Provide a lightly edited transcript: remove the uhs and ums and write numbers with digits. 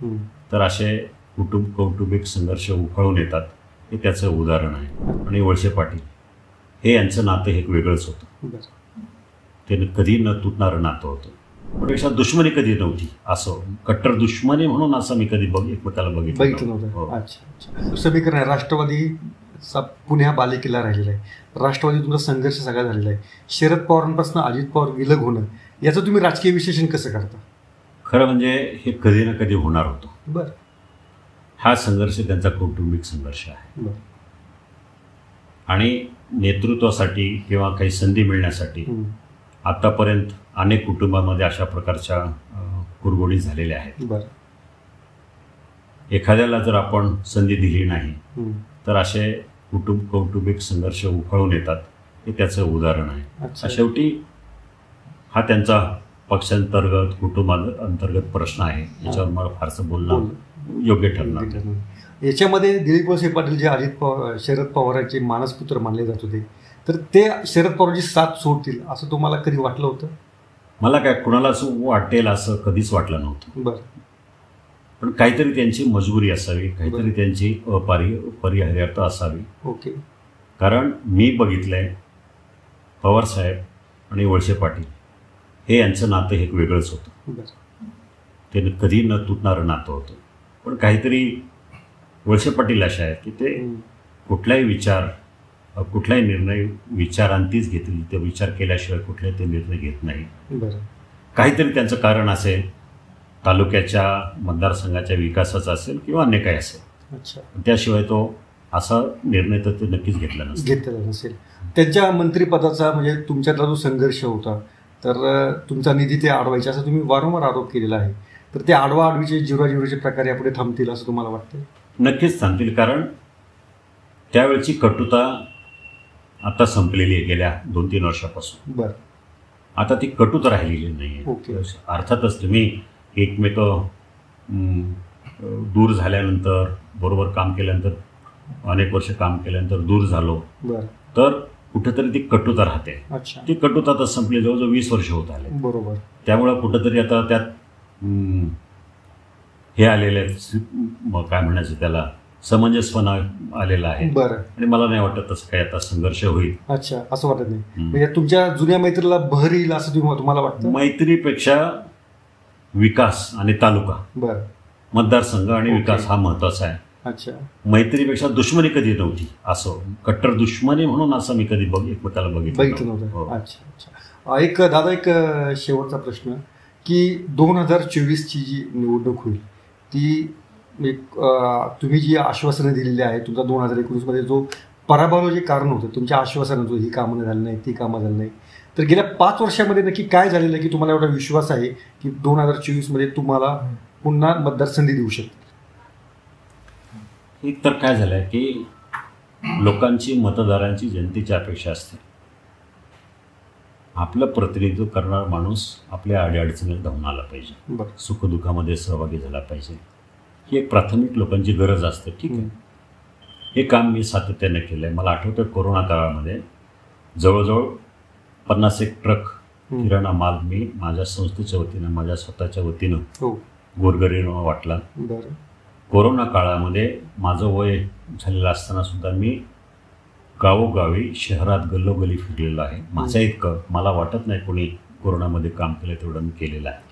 तर असे कौटुंबिक संघर्ष उफाळून येतात, हे त्याचं उदाहरण आहे. आणि वळसे पाटील हे यांचं नातं एक वेगळंच होतं. ते कधी न तुटणारं नातं होतं. पण पेक्षा दुश्मनी कधी नव्हती, असं कट्टर दुश्मनी म्हणून असं मी कधी एकमेकाला बघितलं नव्हतं. अच्छा. समीकरण आहे, राष्ट्रवादी पुण्या बालेकिल्ला राहिलेला आहे. राष्ट्रवादी तुमचा संघर्ष सगळा झालेला आहे. शरद पवारांपासून अजित पवार विलग होणं, याचं तुम्ही राजकीय विश्लेषण कसं करता? खरं म्हणजे हे कधी ना कधी होणार होतं. बरं. हा संघर्ष त्यांचा कौटुंबिक संघर्ष आहे. बरं. आणि नेतृत्वासाठी किंवा काही संधी मिळण्यासाठी आतापर्यंत अनेक कुटुंबामध्ये अशा प्रकारच्या कुरघोडी झालेल्या आहेत. बरं. एखाद्याला जर आपण संधी दिली नाही तर असे कौटुंबिक संघर्ष उफाळून येतात, हे त्याचं उदाहरण आहे. शेवटी हा त्यांचा पक्षांतर्गत कुटुंबांतर्गत प्रश्न आहे, याच्यावर मला फारसं बोलणं योग्य ठरणार. याच्यामध्ये दिलीप वळसे पाटील जे शरद पवारांचे मानसपुत्र मानले जात होते, तर ते शरद पवारांची साथ सोडतील असं तुम्हाला कधी वाटलं होतं? मला काय कुणाला असं वाटेल असं कधीच वाटलं नव्हतं. बरं. पण काहीतरी त्यांची मजबुरी असावी, काहीतरी त्यांची अपरिहार्यता असावी. ओके. कारण मी बघितलंय पवारसाहेब आणि वळसे पाटील हे यांचं नातं एक वेगळंच होतं. ते कधी न तुटणारं नातं होतं. पण काहीतरी वळसे पाटील असे आहेत की ते कुठलाही निर्णय विचारांतीच घेतील, ते विचार केल्याशिवाय कुठलाही ते निर्णय घेत नाही. काहीतरी त्यांचं कारण असेल, तालुक्याच्या मतदारसंघाच्या विकासाचा असेल किंवा अन्य काही असेल. त्याशिवाय तो असा निर्णय तर ते नक्कीच घेतला नसेल. त्यांच्या मंत्रिपदाचा म्हणजे तुमच्यातला जो संघर्ष होता, तर तुमचा निधी ते अडवायचे असं तुम्ही वारंवार आरोप केलेला आहे. तर ते आडवाआडवीचे जिरवाजिरवाचे प्रकार यापुढे थांबतील असं तुम्हाला वाटतं? नक्कीच थांबतील. कारण त्यावेळची कटुता आता संपलेली आहे गेल्या 2-3 वर्षापासून. बरं. आता ती कटुता राहिलेली नाही आहे. अर्थातच तुम्ही एकमेक दूर झाल्यानंतर, बरोबर काम केल्यानंतर, अनेक वर्ष काम केल्यानंतर दूर झालो तर कुठेतरी ती कटुता राहते. ती कटुता आता संपली, जवळजवळ 20 वर्ष होत आले. बरोबर. त्यामुळं कुठंतरी आता त्यात हे आलेले आहेत, काय म्हणायचं त्याला, समंजसपणा आलेला आहे. बरं. आणि मला नाही वाटत तसं काही आता संघर्ष होईल. अच्छा, असं वाटत नाही. म्हणजे तुमच्या जुन्या मैत्रीला बहर येईल असं तुम्हाला वाटतं? मैत्रीपेक्षा विकास आणि तालुका, बरं, मतदारसंघ आणि विकास हा महत्वाचा आहे. अच्छा. मैत्रीपेक्षा दुश्मनी कधी नव्हती, असं कट्टर दुश्मनी म्हणून असं मी कधी एकमेकाला बघितलं नव्हतं. अच्छा. एक शेवटचा प्रश्न की 2024ची जी निवडणूक होईल ती तुम्ही जी आश्वासनं दिलेली आहे, तुमचा 2019मध्ये जो पराभवाचं जे कारण होतं तुमच्या आश्वासनाचं, ही कामं झाली नाही, ती कामं झाली नाही, तर गेल्या 5 वर्षामध्ये नक्की काय झालेलं आहे की तुम्हाला एवढा विश्वास आहे की 2024मध्ये तुम्हाला पुन्हा मतदारसंधी देऊ शकते? एक तर काय झालं आहे की लोकांची, मतदारांची, जनतेची अपेक्षा असते आपलं प्रतिनिधित्व करणारा माणूस आपल्या अडीअडचणीत धावून आला पाहिजे, सुखदुःखामध्ये सहभागी झाला पाहिजे. ही एक प्राथमिक लोकांची गरज असते. ठीक आहे, हे काम मी सातत्याने केलं आहे. मला आठवतं कोरोना काळामध्ये जवळजवळ 50 ट्रक किराणा माल मी माझ्या संस्थेच्या वतीनं, माझ्या स्वतःच्या वतीनं गोरगरिबांना वाटला. कोरोना काळामध्ये माझं वय झालेलं असताना सुद्धा मी गावोगावी, शहरात गल्लोगल्ली फिरलेलं आहे. माझ्या इतकं मला वाटत नाही कोणी कोरोनामध्ये काम केलं तेवढं मी केलेलं आहे.